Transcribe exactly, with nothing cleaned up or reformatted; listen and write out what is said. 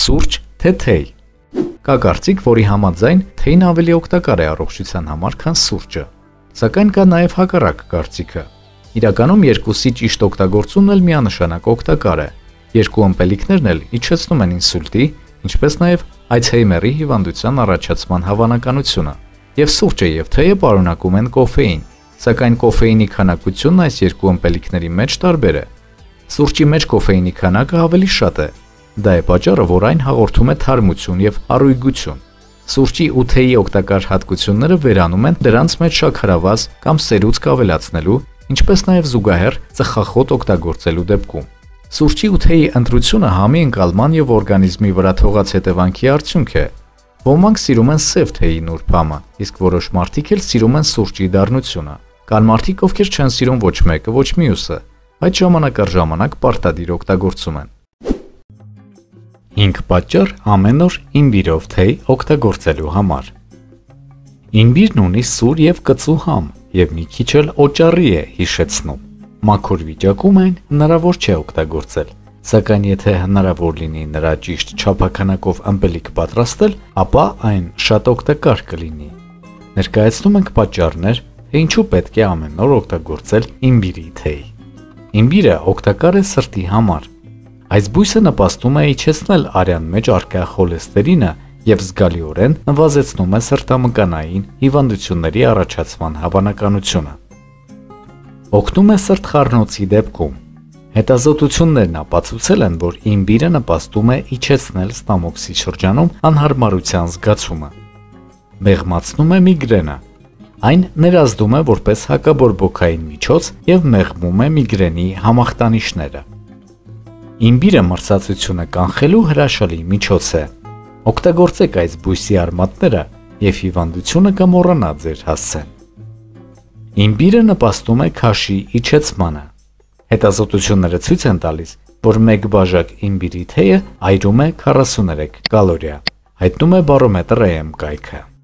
սուրճ, թե թեյ։ Կա կարծիք, որի համաձայն թեյն ավելի օգտակար է առողջության համար, քան սուրճը։ Սակայն կա նաև հակառակ կարծիքը։ Իրականում երկուսի ճիշտ օգտագործումն էլ միանշանակ օգտակար է։ Երկու ըմպելիքներն էլ իջեցնում են ինսուլտի, ինչպես նաև Ալցհեյմերի հիվանդության առաջացման հավանականությունը։ Եվ սուրճը եւ թեյը պարունակում են կոֆեին, սակայն կոֆեինի քանակությունն այս երկու ըմպելիքների մեջ տարբեր է։ Սուրճի մեջ կոֆեինի քանակը ավելի շատ է։ Դա է պատճառը, որ այն հաղորդում է թարմություն եւ առույգություն։ Սուրճի ու թեյի օգտակար հատկությունները վերանում են դրանց մեջ շաքարավազ կամ սերուցք ավելացնելու, ինչպես նաև զուգահեռ ծխախոտ օգտագործելու դեպքում։ Սուրճի ու թեյի ընտրությունը համի ընկալման եւ օրգանիզմի վրա թողած հետևանքի արդյունք է։ Ոմանք սիրում են սև թեյի նուրբ համը, իսկ որոշ մարդիկ էլ սիրում են սուրճի դառնությունը։ Կան մարդիկ, ովքեր չեն սիրում ոչ մեկը, ոչ մյուսը, բայց ժամանակ առ ժամանակ պարտադիր օգտագործում են։ հինգ պատճառ ամեն օր իմբիրով թեյ օգտագործելու համար։ Իմբիրն ունի սուր եւ կծու համ եւ մի քիչ էլ օճառի է հիշեցնում։ Մաքուր վիճակում այն հնարավոր չէ օգտագործել, սակայն եթե հնարավոր լինի նրա ճիշտ չափականակով ըմպելիք պատրաստել, ապա այն շատ օգտակար կլինի։ Ներկայացնում ենք պատճառներ, թե ինչու պետք է ամեն օր օգտագործել իմբիրի թեյ։ Իմբիրը օգտակար է սրտի համար։ Այս բույսը նպաստում է իջեցնել արյան մեջ առկա խոլեստերինը եւ զգալիորեն նվազեցնում է սրտամկանային հիվանդությունների առաջացման հավանականությունը։ Օգնում է սրտխառնոցի դեպքում։ Հետազոտություններն ապացուցել են, որ իմբիրը նպաստում է իջեցնել ստամոքսի շրջանում անհարմարության զգացումը։ Մեղմացնում է միգրենը։ Այն ներազդում է որպես հակաբորբոքային միջոց եւ մեղմում է միգրենի համախտանիշները։ Իմբիրը մրցակցությունը կանխելու հրաշալի միջոց է։ Օգտագործեք այս բույսի արմատները եւ հիվանդությունը կմոռանա ձեր հասցեն։ Իմբիրը նպաստում է քաշի իջեցմանը։ Հետազոտությունները ցույց են տալիս, որ մեկ բաժակ իմբիրի թեյը այրում է քառասուներեք կալորիա, հայտնում է բարոմետր Am կայքը։